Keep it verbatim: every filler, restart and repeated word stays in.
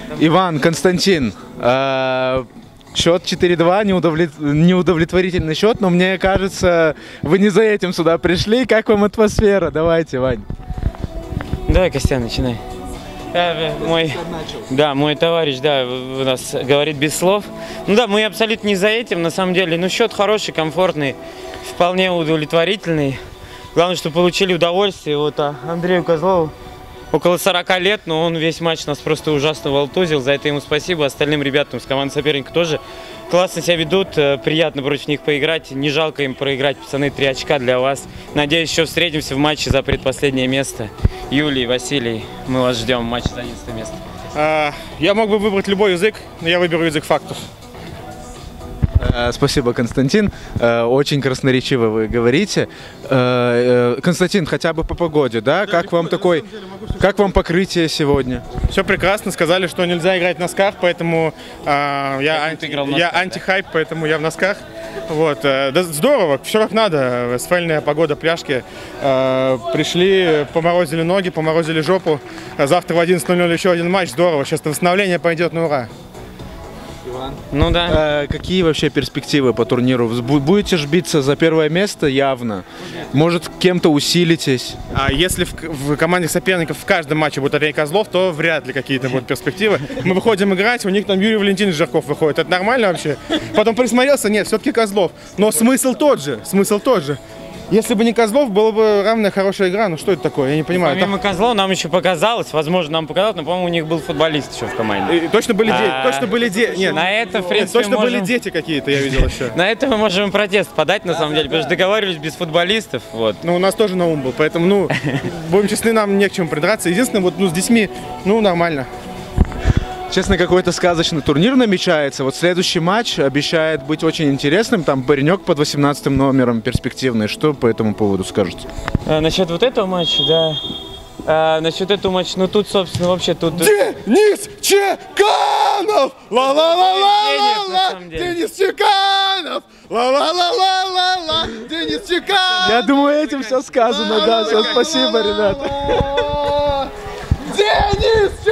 Иван, Константин, э, счет четыре-два, неудовлет... неудовлетворительный счет, но мне кажется, вы не за этим сюда пришли. Как вам атмосфера? Давайте, Вань. Давай, Костян, начинай. Да, мой, да, мой товарищ, да, у нас говорит без слов. Ну да, мы абсолютно не за этим, на самом деле. Ну, счет хороший, комфортный, вполне удовлетворительный. Главное, что получили удовольствие. Вот а Андрею Козлову около сорока лет, но он весь матч нас просто ужасно волтузил. За это ему спасибо. Остальным ребятам с команды соперника тоже классно себя ведут. Приятно против них поиграть. Не жалко им проиграть, пацаны. Три очка для вас. Надеюсь, еще встретимся в матче за предпоследнее место. Юлий, Василий, мы вас ждем в матче за одиннадцатое место. А, я мог бы выбрать любой язык, но я выберу язык фактов. Спасибо, Константин. Очень красноречиво вы говорите. Константин, хотя бы по погоде, да? Как вам такой, как вам покрытие сегодня? Все прекрасно. Сказали, что нельзя играть в носках, поэтому э, я, анти, я антихайп, поэтому я в носках. Вот. Да, здорово, все как надо. Асфальтная погода, пляжки. Э, пришли, поморозили ноги, поморозили жопу. Завтра в одиннадцать ноль ноль еще один матч. Здорово. Сейчас восстановление пойдет на ура. Ну да. А какие вообще перспективы по турниру? Будете ж биться за первое место явно? Может, кем-то усилитесь? А если в, в команде соперников в каждом матче будет Андрей Козлов, то вряд ли какие-то будут перспективы. Мы выходим играть, у них там Юрий Валентинович Жарков выходит. Это нормально вообще? Потом присмотрелся, нет, все-таки Козлов. Но смысл тот же, смысл тот же. Если бы не Козлов, была бы равная хорошая игра. Ну что это такое? Я не понимаю. Помимо Козлова нам еще показалось, возможно, нам показалось, но, по-моему, у них был футболист еще в команде. И точно были дети, точно были дети. Нет, на это, в принципе, точно можем... были дети какие-то, я видел еще. На это мы можем протест подать, на самом деле, потому что договаривались без футболистов. Вот. Ну, у нас тоже на ум был, поэтому, ну, будем честны, нам не к чему придраться. Единственное, вот, ну, с детьми, ну, нормально. Честно, какой-то сказочный турнир намечается. Вот следующий матч обещает быть очень интересным. Там паренек под восемнадцатым номером перспективный. Что по этому поводу скажете? А, насчет вот этого матча, да. А, насчет этого матча, ну тут, собственно, вообще тут... Денис Чеканов! Ла-ла-ла-ла-ла-ла! Денис Чеканов! Ла-ла-ла-ла-ла-ла! Денис Чеканов! Я думаю, этим все сказано, да. Все, спасибо, ребята. Денис